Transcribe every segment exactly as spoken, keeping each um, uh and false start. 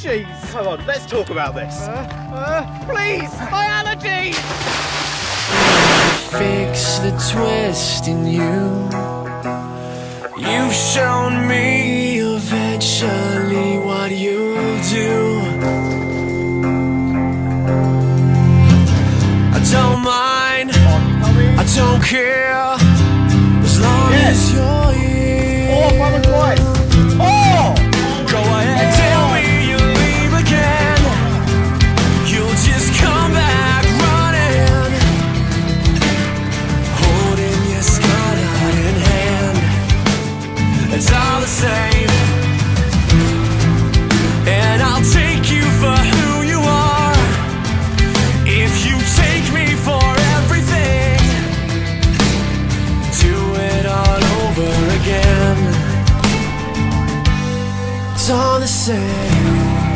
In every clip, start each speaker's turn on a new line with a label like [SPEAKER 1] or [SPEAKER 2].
[SPEAKER 1] allergies.
[SPEAKER 2] Come on, let's talk about this.
[SPEAKER 1] Uh, uh, please, my allergies!
[SPEAKER 3] Fix the twist in you. You've shown me eventually what you do. I don't mind, I don't care, as long
[SPEAKER 2] Yes.
[SPEAKER 3] as you're here.
[SPEAKER 2] Oh, if I'm quiet. Oh!
[SPEAKER 3] Go ahead, tell me you'll leave again. You'll just come back running, holding your scar out in hand. It's all the same, and I'll take you for who you are. If you take me for everything, do it all over again. It's all the same.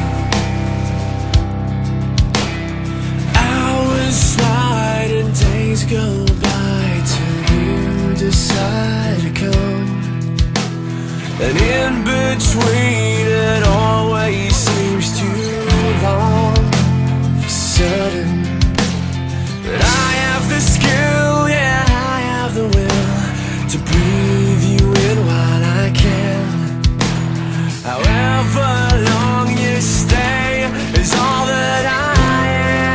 [SPEAKER 3] Hours slide and days go by till you decide to come. And in between it always seems too long. For certain, but I have the skill, yeah, I have the will to breathe you in while I can. However long you stay is all that I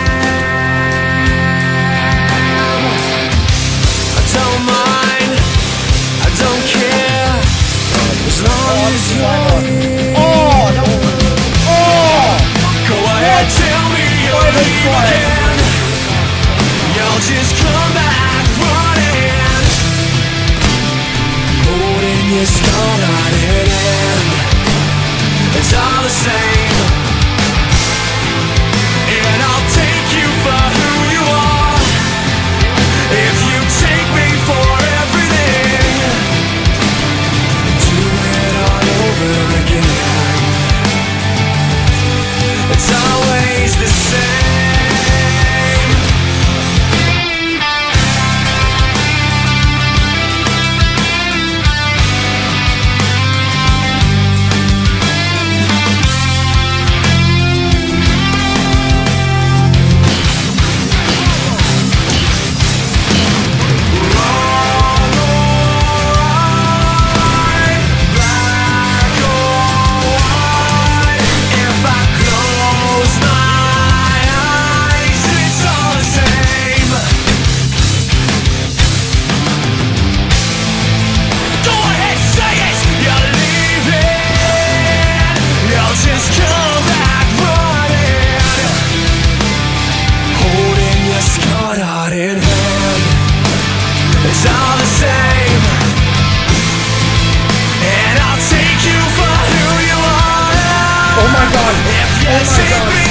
[SPEAKER 3] am. I don't mind, I don't care, as long as you're here.
[SPEAKER 2] Oh, no. Oh!
[SPEAKER 3] Go ahead, tell me you'll leave again. You'll just come back running, holding your scar out in hand. It's all the same, and I'll take you for who you are. If you take me for everything, do it all over again. It's always the same. It's all the same, and I'll take you for who you are.
[SPEAKER 2] Oh my God.
[SPEAKER 3] If you
[SPEAKER 2] Oh my
[SPEAKER 3] take
[SPEAKER 2] God.
[SPEAKER 3] me